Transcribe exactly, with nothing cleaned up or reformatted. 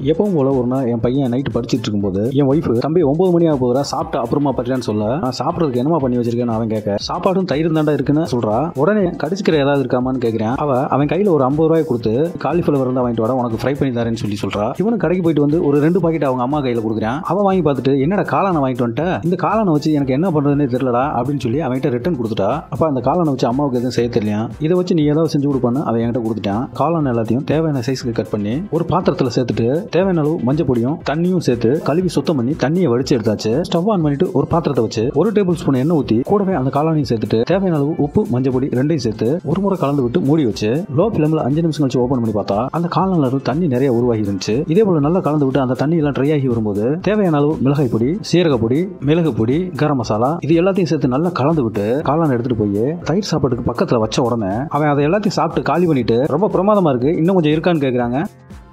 எப்பவும் போல ஒரு நாள் என் பையன் நைட்டு படிச்சுட்டு இருக்கும்போது என் ஒய்ஃப் தம்பி ஒன்பது மணி ஆக போதுரா சாப்பிட்டு அப்புறமா பற்றியான்னு சொல்ல நான் சாப்பிட்றதுக்கு என்னமா பண்ணி வச்சிருக்கேன்னு அவன் கேட்க சாப்பாடும் தயிர் தாண்டா இருக்குன்னு சொல்றா. உடனே கடிச்சுக்கிற ஏதாவது இருக்காமான்னு கேட்கிறேன். அவ அவன் கையில ஒரு ஐம்பது ரூபாய் கொடுத்து காலிஃபிளவர் இருந்தா வாங்கிட்டு வர உனக்கு ஃப்ரை பண்ணி தரேன்னு சொல்லி சொல்றா. இவனு கடைக்கு போயிட்டு வந்து ஒரு ரெண்டு பாக்கெட் அவங்க அம்மா கையில கொடுக்குறான். அவ வாங்கி பார்த்துட்டு என்னடா காளானை வாங்கிட்டு வந்துட்ட, இந்த காளானை வச்சு எனக்கு என்ன பண்றதுன்னே தெரியலடா அப்படின்னு சொல்லி அவன்கிட்ட ரிட்டர்ன் கொடுத்துட்டா. அப்ப அந்த காளானை வச்சு அம்மாவுக்கு எதுவும் செய்ய தெரியலையா, இதை வச்சு நீ ஏதாவது செஞ்சு கொடுப்பான்னு அவன் என்கிட்ட கொடுத்துட்டான். காளான் எல்லாத்தையும் தேவையான சைஸ்க்கு கட் பண்ணி ஒரு பாத்திரத்துல சேர்த்துட்டு தேவையான அளவு மஞ்சள் பொடியும் தண்ணியும் சேர்த்து கழுவி சுத்தம் பண்ணி தண்ணியை வடிச்சு எடுத்தாச்சு. ஸ்டவ் ஆன் பண்ணிட்டு ஒரு பாத்திரத்தை வச்சு ஒரு டேபிள் ஸ்பூன் எண்ணெய் ஊத்தி கூடவே அந்த காளானையும் சேர்த்துட்டு தேவையான அளவு உப்பு மஞ்சள் பொடி ரெண்டையும் சேர்த்து ஒரு முறை கலந்து விட்டு மூடி வச்சு லோ ஃபிளேம்ல அஞ்சு நிமிஷம் கழிச்சு ஓபன் பண்ணி பார்த்தா அந்த காளான்ல இருந்து தண்ணி நிறைய உருவாகி இருந்துச்சு. இதே போல நல்லா கலந்து விட்டு அந்த தண்ணி எல்லாம் ட்ரை ஆகி வரும்போது தேவையான அளவு மிளகாய் பொடி, சீரக பொடி, மிளகு பொடி, கரம் மசாலா இது எல்லாத்தையும் சேர்த்து நல்லா கலந்து விட்டு காளான் எடுத்துட்டு போய் தயிர் சாப்பாட்டுக்கு பக்கத்துல வச்ச உடனே அவன் அதை எல்லாத்தையும் சாப்பிட்டு காலி பண்ணிட்டு ரொம்ப பிரமாதமா இருக்கு இன்னும் கொஞ்சம் இருக்கான்னு கேக்குறாங்க.